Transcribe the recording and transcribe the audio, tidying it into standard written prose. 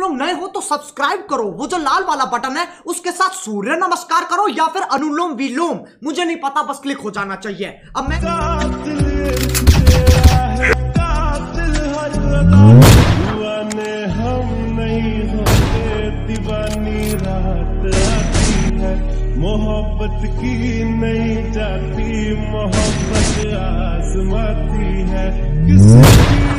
लोग नए हो तो सब्सक्राइब करो, वो जो लाल वाला बटन है उसके साथ सूर्य नमस्कार करो या फिर अनुलोम विलोम, मुझे नहीं पता, बस क्लिक हो जाना चाहिए। अब मैं मोहब्बत की नहीं जाती, मोहब्बत आजमाती है किसी